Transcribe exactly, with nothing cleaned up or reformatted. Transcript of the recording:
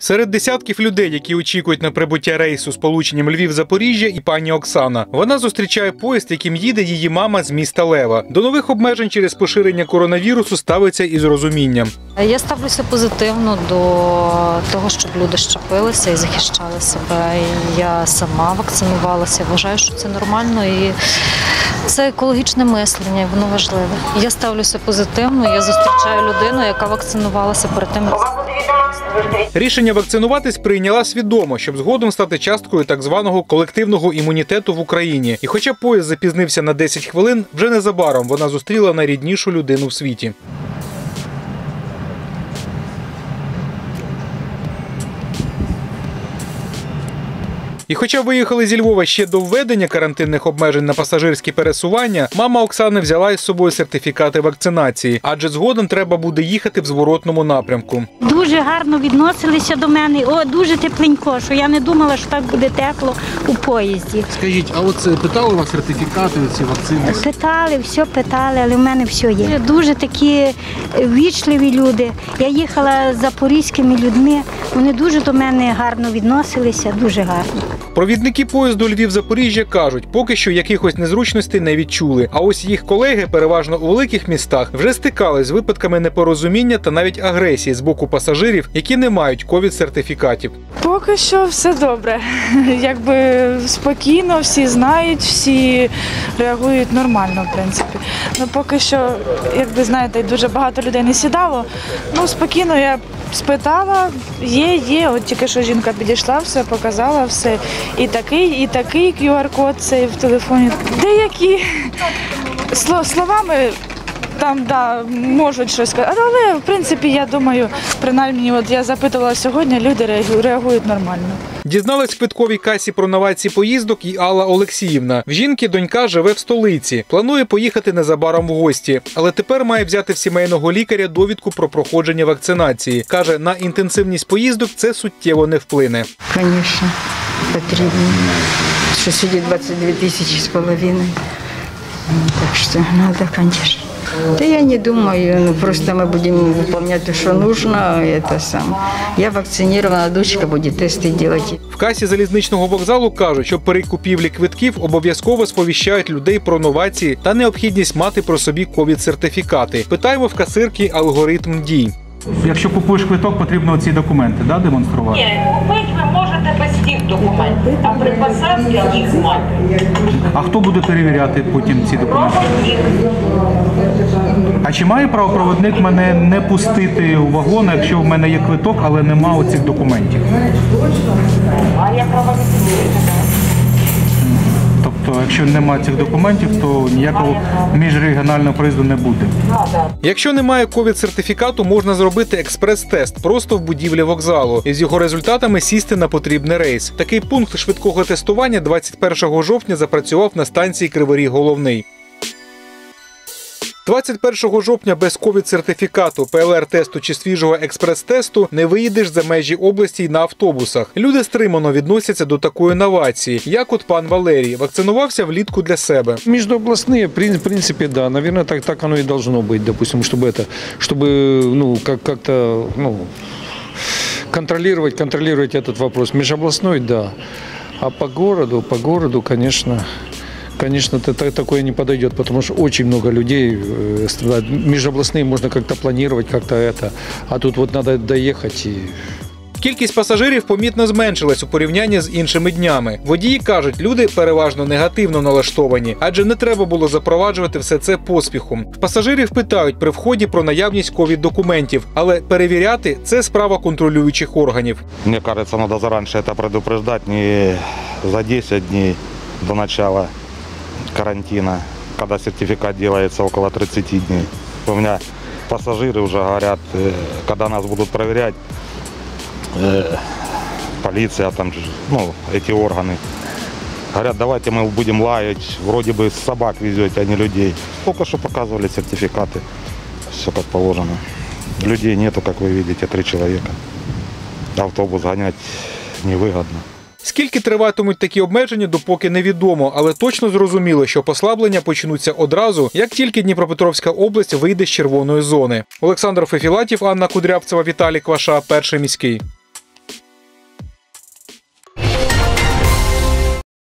Серед десятків людей, які очікують на прибуття рейсу з полученням Львів-Запоріжжя, і пані Оксана. Вона зустрічає поїзд, яким їде її мама з міста Лева. До нових обмежень через поширення коронавірусу ставиться із розумінням. Я ставлюся позитивно до того, щоб люди щепилися і захищали себе. Я сама вакцинувалася, вважаю, що це нормально і це екологічне мислення, і воно важливе. Я ставлюся позитивно, я зустрічаю людину, яка вакцинувалася перед тим, як... Рішення вакцинуватись прийняла свідомо, щоб згодом стати часткою так званого колективного імунітету в Україні. І хоча поїзд запізнився на десять хвилин, вже незабаром вона зустріла найріднішу людину в світі. І хоча виїхали зі Львова ще до введення карантинних обмежень на пасажирські пересування, мама Оксани взяла із собою сертифікати вакцинації, адже згодом треба буде їхати в зворотному напрямку. Дуже гарно відносилися до мене, о, дуже тепленько, що я не думала, що так буде тепло у поїзді. Скажіть, а от питали вас сертифікати, ці вакцини? Питали, все питали, але в мене все є. Дуже такі ввічливі люди. Я їхала з запорізькими людьми, вони дуже до мене гарно відносилися, дуже гарно. Провідники поїзду Львів-Запоріжжя кажуть, поки що якихось незручностей не відчули. А ось їх колеги, переважно у великих містах, вже стикались з випадками непорозуміння та навіть агресії з боку пасажирів, які не мають ковід-сертифікатів. Поки що все добре. Якби спокійно, всі знають, всі реагують нормально, в принципі. Ну, поки що, якби знаєте, дуже багато людей не сідало. Ну, спокійно я спитала, є, є, от тільки що жінка підійшла, все показала, все. І такий, і такий кю ар-код цей в телефоні. Деякі словами там, да, можуть щось сказати, але, в принципі, я думаю, принаймні, от я запитувала сьогодні, люди реагують нормально. Дізналась в квитковій касі про новації поїздок і Алла Олексіївна. В жінки донька живе в столиці. Планує поїхати незабаром в гості. Але тепер має взяти в сімейного лікаря довідку про проходження вакцинації. Каже, на інтенсивність поїздок це суттєво не вплине. Звісно, потрібно. Що сьогодні двадцять дві тисячі з половиною. Так що треба, звісно. Да я не думаю, ну просто мы будем выполнять то, что нужно, это сам. Я вакцинирована, дочка будет тесты делать. В касі залізничного вокзалу кажуть, що при купівлі квитків обов'язково сповіщають людей про новації та необхідність мати про собі ковід-сертифікати. Питаємо в касирки алгоритм дій. Якщо купуєш квиток, потрібно ці документи, да, демонструвати? Ні, купити ви можете без тих документів, а при посадці їх мати. А хто буде перевіряти потім ці документи? А чи має право проводник мене не пустити у вагон, якщо в мене є квиток, але нема оцих документів? А я проводник. Тобто, якщо немає цих документів, то ніякого міжрегіонального проїзду не буде. Якщо немає ковід-сертифікату, можна зробити експрес-тест просто в будівлі вокзалу і з його результатами сісти на потрібний рейс. Такий пункт швидкого тестування двадцять першого жовтня запрацював на станції Криворіг Головний. двадцять першого жовтня без ковід-сертифікату, пе ел ер-тесту чи свіжого експрес-тесту не виїдеш за межі області й на автобусах. Люди стримано відносяться до такої новації, як от пан Валерій. Вакцинувався влітку для себе. Междуобластные, в принципе, да, наверное, так, так оно и должно быть, допустим, чтобы это, чтобы, ну, как, как-то, ну, контролировать, контролировать этот вопрос. Межобластной, да, а по городу, по городу, конечно... Конечно, такое не подойдет, потому что очень много людей страдают. Межобластные можно как-то планировать, как-то это, а тут вот надо доехать и... Кількість пасажирів помітно зменшилась у порівнянні з іншими днями. Водії кажуть, люди переважно негативно налаштовані, адже не треба було запроваджувати все це поспіхом. Пасажирів питають при вході про наявність ковід-документів, але перевіряти – це справа контролюючих органів. Мені кажется, треба зараніше це предупреждати, не за десять днів до начала карантина, когда сертификат делается около тридцати дней. У меня пассажиры уже говорят, когда нас будут проверять, полиция, там, ну, эти органы, говорят, давайте мы будем лаять, вроде бы собак везете, а не людей. Только что показывали сертификаты, все как положено. Людей нету, как вы видите, три человека. Автобус гонять невыгодно. Скільки триватимуть такі обмеження, допоки невідомо, але точно зрозуміло, що послаблення почнуться одразу, як тільки Дніпропетровська область вийде з червоної зони. Олександр Фефілатів, Анна Кудрявцева, Віталій Кваша, Перший міський.